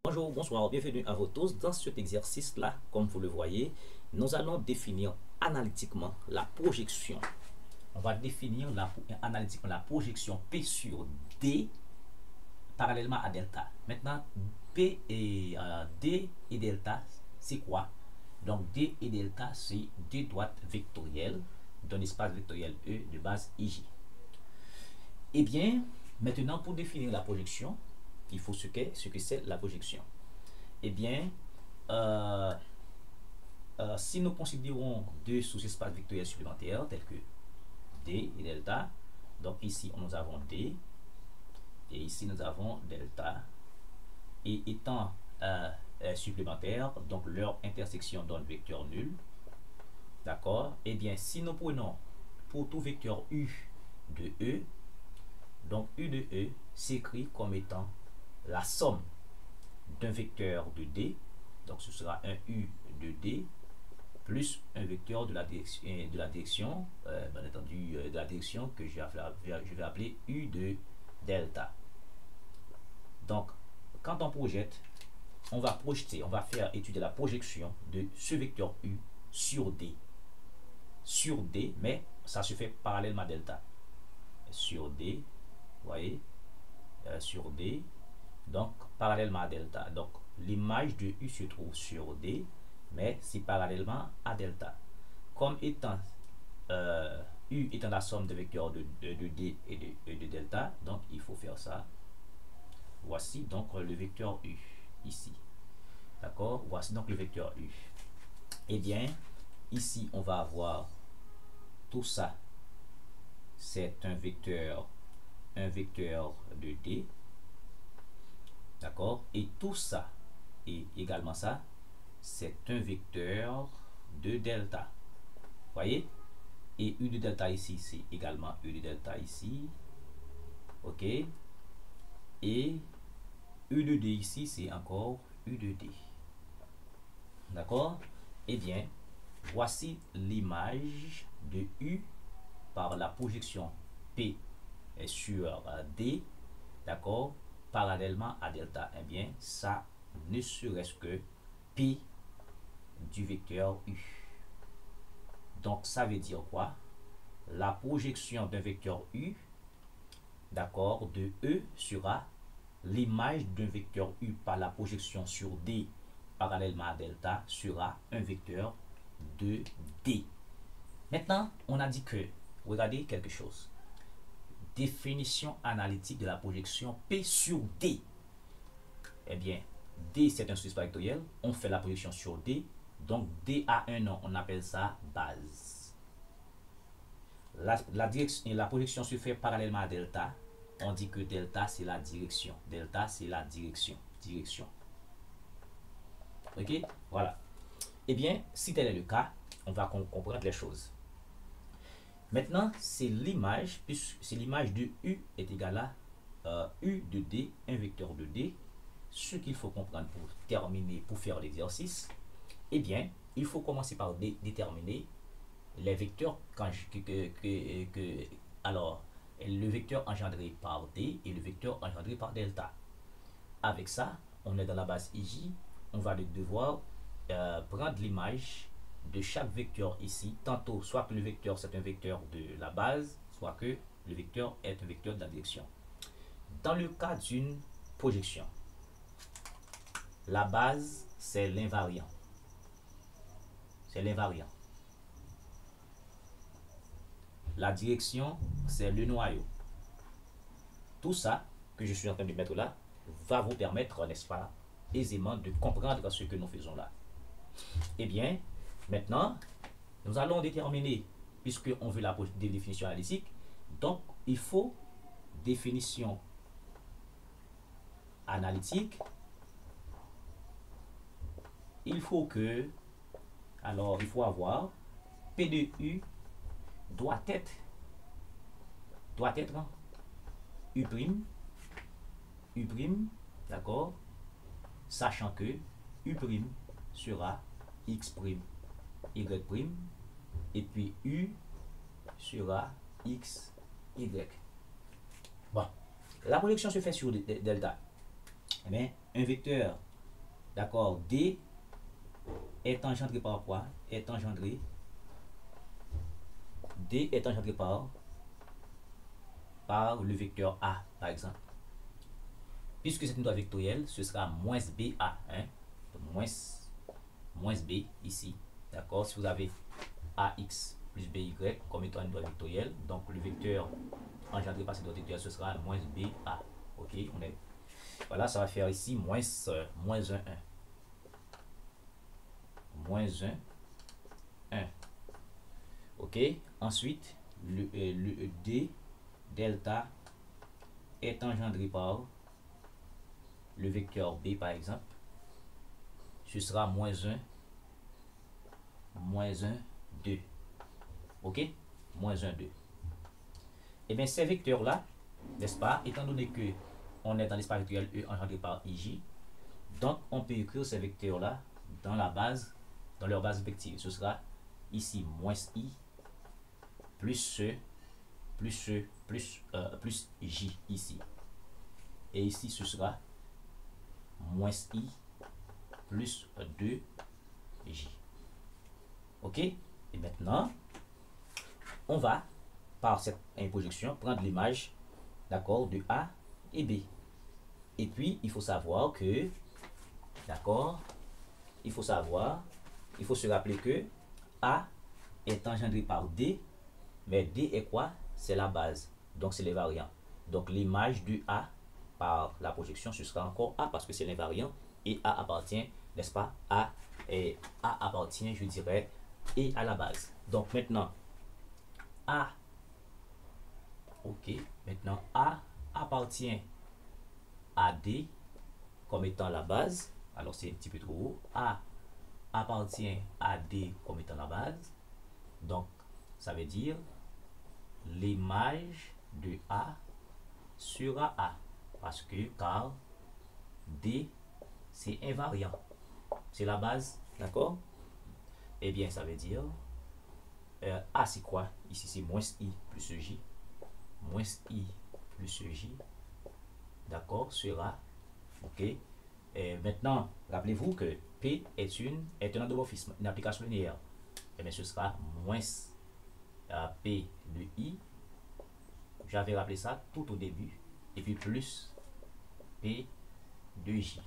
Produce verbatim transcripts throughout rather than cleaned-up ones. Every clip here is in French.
Bonjour, bonsoir, bienvenue à vous tous. Dans cet exercice-là, comme vous le voyez, nous allons définir analytiquement la projection. On va définir la, analytiquement la projection P sur D parallèlement à delta. Maintenant, P et euh, D et delta, c'est quoi? Donc D et delta, c'est deux droites vectorielles d'un espace vectoriel E de base I J. Eh bien, maintenant, pour définir la projection, il faut ce qu'est ce que c'est la projection. Eh bien, euh, euh, si nous considérons deux sous-espaces vectoriels supplémentaires tels que D et delta, donc ici nous avons D et ici nous avons delta, et étant euh, euh, supplémentaires, donc leur intersection donne vecteur nul. D'accord? Eh bien, si nous prenons pour tout vecteur U de E, donc U de E s'écrit comme étant la somme d'un vecteur de D, donc ce sera un U de D plus un vecteur de la direction, de la direction euh, bien entendu de la direction que je vais, je vais appeler U de delta. Donc quand on projette, on va projeter, on va faire étudier la projection de ce vecteur U sur D, sur D, mais ça se fait parallèlement à delta, sur D, vous voyez, euh, sur D, donc parallèlement à delta. Donc l'image de U se trouve sur D, mais c'est parallèlement à delta. Comme étant euh, U étant la somme de vecteurs de, de, de D et de, et de delta, donc il faut faire ça. Voici donc le vecteur U ici. D'accord? Voici donc le vecteur U. Eh bien, ici on va avoir tout ça. C'est un vecteur, un vecteur de D. D'accord? Et tout ça, et également ça, c'est un vecteur de delta. Voyez? Et U de delta ici, c'est également U de delta ici. OK? Et U de D ici, c'est encore U de D. D'accord? Eh bien, voici l'image de U par la projection P sur D. D'accord? Parallèlement à delta. Eh bien, ça ne serait-ce que P du vecteur U. Donc, ça veut dire quoi? La projection d'un vecteur U, d'accord, de E sera l'image d'un vecteur U par la projection sur D parallèlement à delta sera un vecteur de D. Maintenant, on a dit que, regardez quelque chose. Définition analytique de la projection P sur D. Eh bien, D c'est un sous-espace vectoriel, on fait la projection sur D, donc D a un nom, on appelle ça base. La, la, direction, la projection se fait parallèlement à delta, on dit que delta c'est la direction, delta c'est la direction, direction. Ok, voilà. Eh bien, si tel est le cas, on va comprendre les choses. Maintenant, c'est l'image, puisque c'est l'image de U est égal à euh, U de D, un vecteur de D. Ce qu'il faut comprendre pour terminer, pour faire l'exercice, eh bien, il faut commencer par dé déterminer les vecteurs quand je, que, que, que, que, alors, le vecteur engendré par D et le vecteur engendré par delta. Avec ça, on est dans la base I J, on va devoir euh, prendre l'image de chaque vecteur ici, tantôt soit que le vecteur c'est un vecteur de la base, soit que le vecteur est un vecteur de la direction. Dans le cas d'une projection, la base c'est l'invariant. C'est l'invariant. La direction c'est le noyau. Tout ça que je suis en train de mettre là va vous permettre, n'est-ce pas, aisément de comprendre ce que nous faisons là. Eh bien, maintenant, nous allons déterminer, puisqu'on veut la définition analytique, donc il faut définition analytique. Il faut que, alors il faut avoir P de U doit être, doit être U prime, U prime, d'accord, sachant que U prime sera X prime, Y prime, et puis U sera X, Y. Bon, la projection se fait sur delta. Eh bien, un vecteur d'accord, D est engendré par quoi? Est engendré, D est engendré par, par le vecteur A, par exemple. Puisque c'est une loi vectorielle, ce sera moins B A. Hein? Donc, moins, moins B ici. D'accord? Si vous avez A X plus B Y comme étant une loi vectorielle, donc le vecteur engendré par cette loi vectorielle, ce sera moins B A. Ok? On est... Voilà, ça va faire ici moins, euh, moins un, un. Moins un, un. Ok? Ensuite, le, euh, le D, delta, est engendré par le vecteur B, par exemple. Ce sera moins un, moins un, deux. Ok? Moins un, deux. Et bien, ces vecteurs-là, n'est-ce pas, étant donné que on est dans l'espace vectoriel E engendré par I J, donc on peut écrire ces vecteurs-là dans la base, dans leur base vective. Ce sera ici moins I plus ce, plus ce, plus, euh, plus J ici. Et ici, ce sera moins I plus deux J. Ok? Et maintenant, on va, par cette projection, prendre l'image, d'accord, de A et B. Et puis, il faut savoir que, d'accord, il faut savoir, il faut se rappeler que A est engendré par D, mais D est quoi? C'est la base, donc c'est les variants. Donc l'image de A par la projection, ce sera encore A parce que c'est l'invariant, et A appartient, n'est-ce pas, A, et A appartient, je dirais, et à la base. Donc maintenant, A, ok, maintenant A appartient à D comme étant la base. Alors c'est un petit peu trop haut. A appartient à D comme étant la base. Donc ça veut dire l'image de A sera A. Parce que car D c'est invariant. C'est la base, d'accord? Eh bien ça veut dire euh, A c'est quoi? Ici c'est moins I plus J. Moins I plus J. D'accord? Sera. Ok? Et maintenant, rappelez-vous que P est, une, est un endomorphisme, une application linéaire. Et bien ce sera moins euh, P de I. J'avais rappelé ça tout au début. Et puis plus P de J.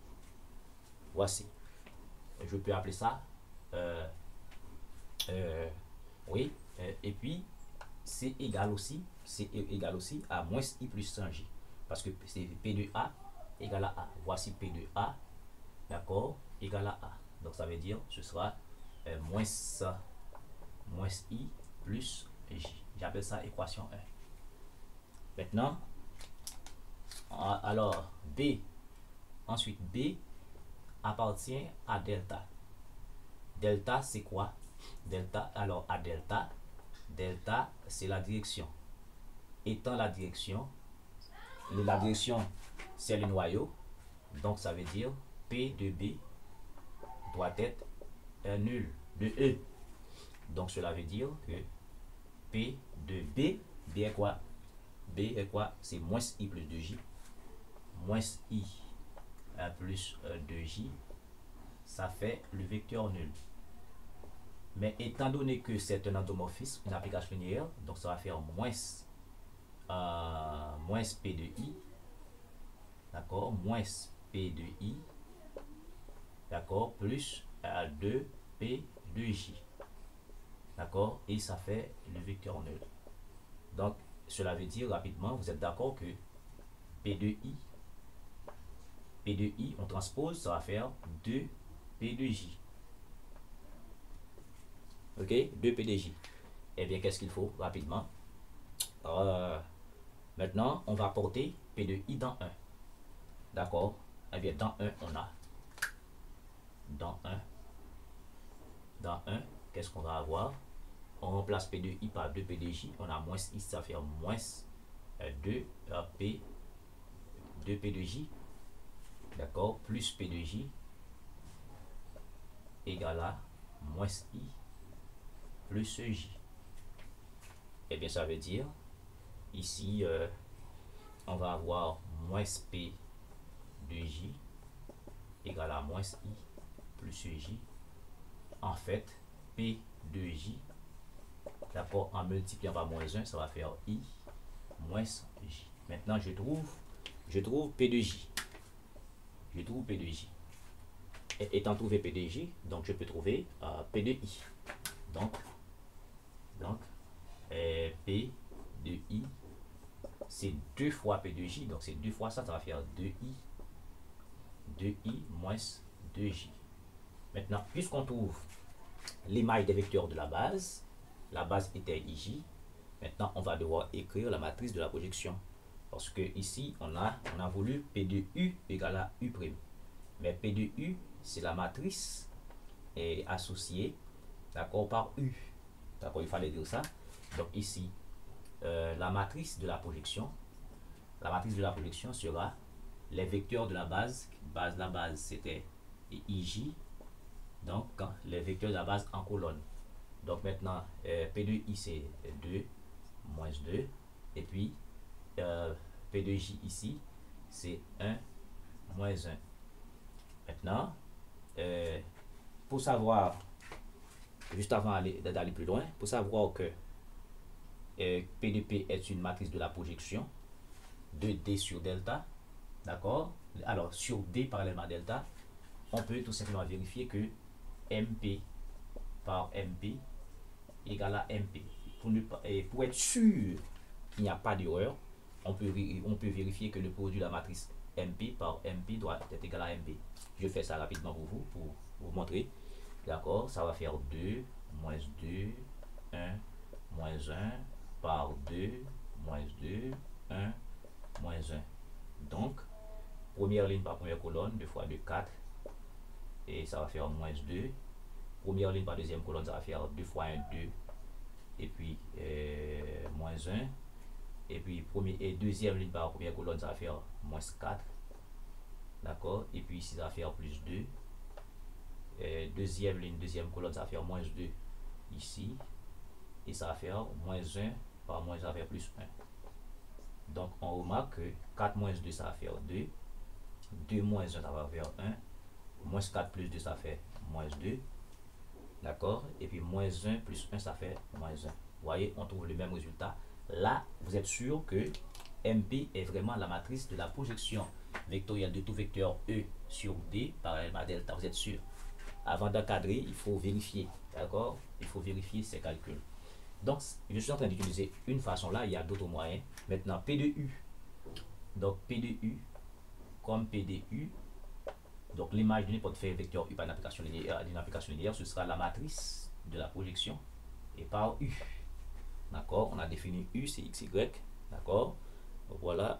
Voici. Je peux appeler ça. Euh, euh, oui. Euh, et puis, c'est égal aussi. C'est égal aussi à moins I plus cent J. Parce que c'est P de A égale à A. Voici P de A, d'accord, égal à A. Donc ça veut dire ce sera euh, moins, moins I plus J. J'appelle ça équation un. Maintenant, alors B, ensuite B appartient à delta. Delta c'est quoi? Delta, alors à delta, delta c'est la direction. Étant la direction, la direction c'est le noyau, donc ça veut dire P de B doit être un nul de E. Donc cela veut dire que P de B, B est quoi? B est quoi? C'est moins I plus deux J. Moins I plus deux J, ça fait le vecteur nul. Mais étant donné que c'est un endomorphisme, une application linéaire, donc ça va faire moins, euh, moins P de I, d'accord, moins P de I, d'accord, plus euh, deux P de J, d'accord, et ça fait le vecteur nul. Donc, cela veut dire rapidement, vous êtes d'accord que P de I, P de I, on transpose, ça va faire deux P de J. Ok, deux P de J. Eh bien, qu'est-ce qu'il faut rapidement? euh, Maintenant, on va porter P de I dans un. D'accord? Eh bien, dans un, on a. Dans un. Dans un, qu'est-ce qu'on va avoir? On remplace P de I par deux P de J. On a moins I, ça va faire moins deux P, deux P de J. D'accord? Plus P de J égale à moins I plus J. Eh bien, ça veut dire, ici, euh, on va avoir moins P de J égale égale à moins I plus E J. En fait, P de J, d'accord, en multipliant par moins un, ça va faire I moins J. Maintenant, je trouve, je trouve P de J. Je trouve P de J. Et, étant trouvé P de J, donc je peux trouver euh, P de I. Donc, donc euh, P de I, c'est deux fois P de J, donc c'est deux fois ça, ça va faire deux I, deux I moins deux J. Maintenant, puisqu'on trouve l'image des vecteurs de la base, la base était I J, maintenant on va devoir écrire la matrice de la projection. Parce que ici, on a, on a voulu P de U égale à U'. Mais P de U, c'est la matrice est associée, d'accord, par U. D'accord, il fallait dire ça. Donc ici, euh, la matrice de la projection, la matrice de la projection sera les vecteurs de la base. Base, la base, c'était I J. Donc, les vecteurs de la base en colonne. Donc maintenant, euh, P de I, c'est deux, moins deux. Et puis, euh, P de J ici, c'est un, moins un. Maintenant, euh, pour savoir, juste avant d'aller plus loin, pour savoir que euh, P de P est une matrice de la projection de D sur delta, d'accord? Alors, sur D parallèlement à delta, on peut tout simplement vérifier que M P par M P égale à M P. Pour, ne pas, et pour être sûr qu'il n'y a pas d'erreur, on peut, on peut vérifier que le produit de la matrice M P par M P doit être égal à M P. Je fais ça rapidement pour vous, pour vous montrer. D'accord, ça va faire deux, moins deux, un, moins un, par deux, moins deux, un, moins un. Donc, première ligne par première colonne, deux fois deux, quatre. Et ça va faire moins deux. Première ligne par deuxième colonne, ça va faire deux fois un, deux. Et puis, euh, moins un. Et puis, premier, et deuxième ligne par première colonne, ça va faire moins quatre. D'accord? Et puis ici, ça va faire plus deux. Et deuxième ligne, deuxième colonne, ça va faire moins deux ici. Et ça va faire moins un par moins un, ça va faire plus un. Donc, on remarque que quatre moins deux, ça va faire deux. deux moins un, ça va faire un. Moins quatre plus deux, ça fait moins deux. D'accord? Et puis moins un plus un, ça fait moins un. Vous voyez, on trouve le même résultat. Là, vous êtes sûr que M P est vraiment la matrice de la projection vectorielle de tout vecteur E sur D parallèlement à delta. Vous êtes sûr? Avant d'encadrer, il faut vérifier. D'accord? Il faut vérifier ces calculs. Donc, je suis en train d'utiliser une façon là. Il y a d'autres moyens. Maintenant, P de U. Donc, P de U comme P de U. Donc, l'image de n'importe quel vecteur U par une application linéaire, d'une application linéaire, ce sera la matrice de la projection et par U. D'accord? On a défini U, c'est X, Y. D'accord? Voilà.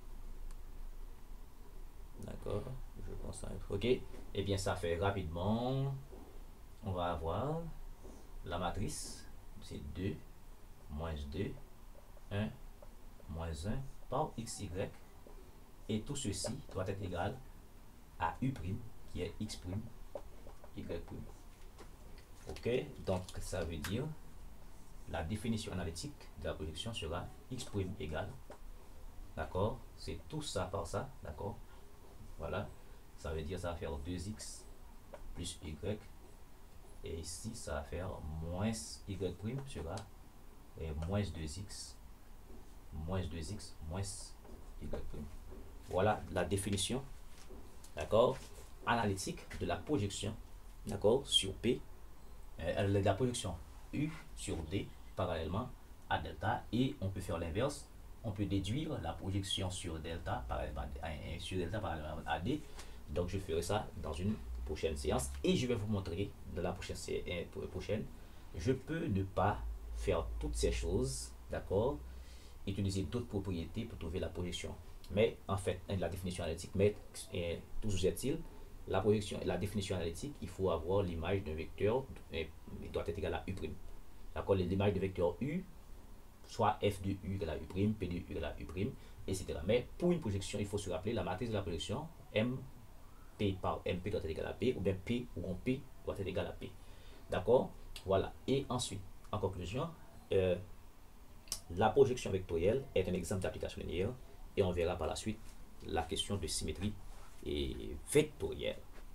D'accord? Je pense à être OK. Eh bien, ça fait rapidement. On va avoir la matrice. C'est deux, moins deux, un, moins un par X, Y. Et tout ceci doit être égal à U' qui est X', Y'. OK? Donc, ça veut dire la définition analytique de la projection sera X' égale. D'accord? C'est tout ça par ça. D'accord? Voilà. Ça veut dire ça va faire deux X plus Y. Et ici, ça va faire moins Y' sera et moins deux X. Moins deux X moins Y'. Voilà la définition. D'accord, analytique de la projection, d'accord, sur P, euh, de la projection U sur D parallèlement à delta. Et on peut faire l'inverse, on peut déduire la projection sur delta parallèlement à, sur delta parallèlement à D. Donc je ferai ça dans une prochaine séance et je vais vous montrer dans la prochaine séance prochaine. Je peux ne pas faire toutes ces choses, d'accord, utiliser d'autres propriétés pour trouver la projection. Mais en fait, la définition analytique, mais eh, toujours est-il, la projection, la définition analytique, il faut avoir l'image d'un vecteur, eh, il doit être égal à U'. D'accord, l'image de vecteur U, soit F de U égale à U', P de U égale à U', et cetera. Mais pour une projection, il faut se rappeler la matrice de la projection, M, P par M P doit être égal à P, ou bien P ou en P doit être égal à P. D'accord, voilà. Et ensuite, en conclusion, euh, la projection vectorielle est un exemple d'application linéaire. Et on verra par la suite la question de symétrie et vectorielle.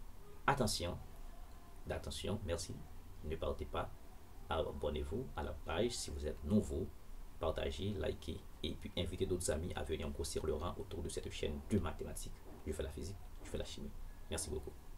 attention, d'attention, merci. Ne partez pas. Abonnez-vous à la page si vous êtes nouveau. Partagez, likez et puis invitez d'autres amis à venir grossir le rang autour de cette chaîne de mathématiques. Je fais la physique, je fais la chimie. Merci beaucoup.